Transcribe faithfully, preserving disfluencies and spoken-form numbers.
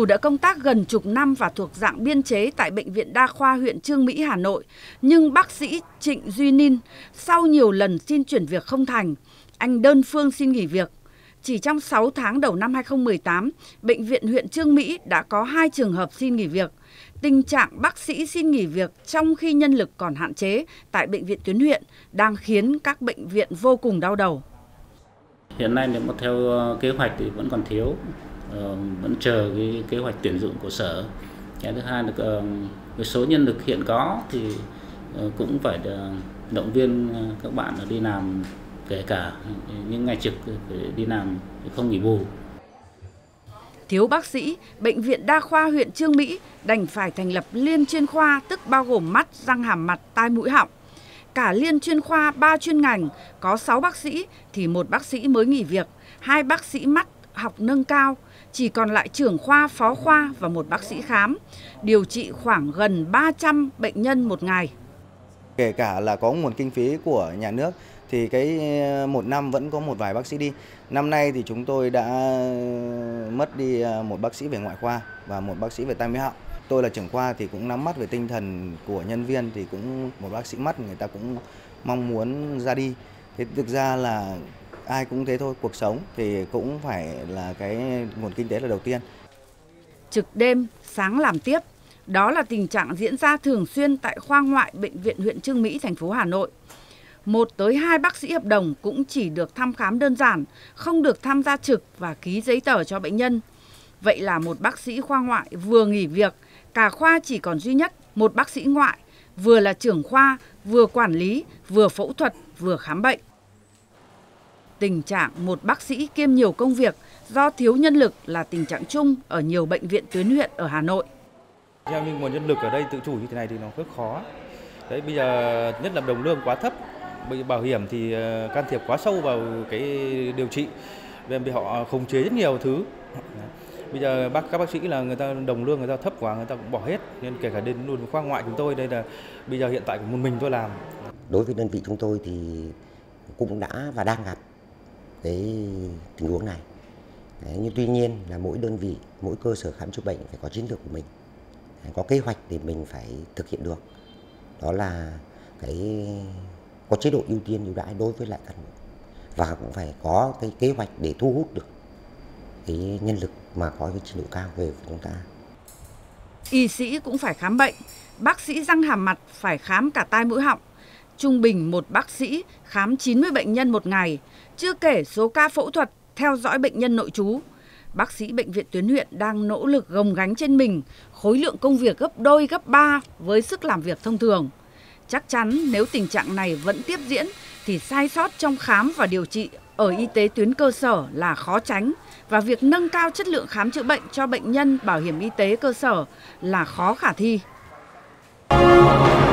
Dù đã công tác gần chục năm và thuộc dạng biên chế tại Bệnh viện Đa khoa huyện Chương Mỹ, Hà Nội, nhưng bác sĩ Trịnh Duy Ninh sau nhiều lần xin chuyển việc không thành, anh đơn phương xin nghỉ việc. Chỉ trong sáu tháng đầu năm hai không một tám, Bệnh viện huyện Chương Mỹ đã có hai trường hợp xin nghỉ việc. Tình trạng bác sĩ xin nghỉ việc trong khi nhân lực còn hạn chế tại bệnh viện tuyến huyện đang khiến các bệnh viện vô cùng đau đầu. Hiện nay nếu mà theo kế hoạch thì vẫn còn thiếu, vẫn chờ cái kế hoạch tuyển dụng của sở. Cái thứ hai là cái số nhân lực hiện có thì cũng phải động viên các bạn đi làm, kể cả những ngày trực đi làm không nghỉ bù. Thiếu bác sĩ, Bệnh viện Đa khoa huyện Chương Mỹ đành phải thành lập liên chuyên khoa, tức bao gồm mắt, răng hàm mặt, tai mũi họng. Cả liên chuyên khoa ba chuyên ngành có sáu bác sĩ thì một bác sĩ mới nghỉ việc, hai bác sĩ mắt học nâng cao, chỉ còn lại trưởng khoa, phó khoa và một bác sĩ khám, điều trị khoảng gần ba trăm bệnh nhân một ngày. Kể cả là có nguồn kinh phí của nhà nước thì cái một năm vẫn có một vài bác sĩ đi. Năm nay thì chúng tôi đã mất đi một bác sĩ về ngoại khoa và một bác sĩ về tai mũi họng. Tôi là trưởng khoa thì cũng nắm bắt về tinh thần của nhân viên, thì cũng một bác sĩ mắt người ta cũng mong muốn ra đi. Thế thực ra là ai cũng thế thôi, cuộc sống thì cũng phải là cái nguồn kinh tế là đầu tiên. Trực đêm, sáng làm tiếp. Đó là tình trạng diễn ra thường xuyên tại khoa ngoại Bệnh viện huyện Chương Mỹ, thành phố Hà Nội. Một tới hai bác sĩ hợp đồng cũng chỉ được thăm khám đơn giản, không được tham gia trực và ký giấy tờ cho bệnh nhân. Vậy là một bác sĩ khoa ngoại vừa nghỉ việc, cả khoa chỉ còn duy nhất một bác sĩ ngoại, vừa là trưởng khoa, vừa quản lý, vừa phẫu thuật, vừa khám bệnh. Tình trạng một bác sĩ kiêm nhiều công việc do thiếu nhân lực là tình trạng chung ở nhiều bệnh viện tuyến huyện ở Hà Nội. Theo như nguồn nhân lực ở đây tự chủ như thế này thì nó rất khó. Đấy, bây giờ nhất là đồng lương quá thấp, bảo hiểm thì can thiệp quá sâu vào cái điều trị, nên bị họ khống chế rất nhiều thứ. Bây giờ bác các bác sĩ là người ta đồng lương người ta thấp quá, người ta cũng bỏ hết, nên kể cả đến luôn khoa ngoại chúng tôi đây là bây giờ hiện tại một mình tôi làm. Đối với đơn vị chúng tôi thì cũng đã và đang gặp cái tình huống này. Đấy, nhưng tuy nhiên là mỗi đơn vị, mỗi cơ sở khám chữa bệnh phải có chiến lược của mình, có kế hoạch để mình phải thực hiện được. Đó là cái có chế độ ưu tiên ưu đãi đối với lại cán bộ, và cũng phải có cái kế hoạch để thu hút được cái nhân lực mà có cái trình độ cao về của chúng ta. Y sĩ cũng phải khám bệnh, bác sĩ răng hàm mặt phải khám cả tai mũi họng. Trung bình một bác sĩ khám chín mươi bệnh nhân một ngày, chưa kể số ca phẫu thuật, theo dõi bệnh nhân nội trú. Bác sĩ bệnh viện tuyến huyện đang nỗ lực gồng gánh trên mình khối lượng công việc gấp đôi gấp ba với sức làm việc thông thường. Chắc chắn nếu tình trạng này vẫn tiếp diễn thì sai sót trong khám và điều trị ở y tế tuyến cơ sở là khó tránh, và việc nâng cao chất lượng khám chữa bệnh cho bệnh nhân bảo hiểm y tế cơ sở là khó khả thi.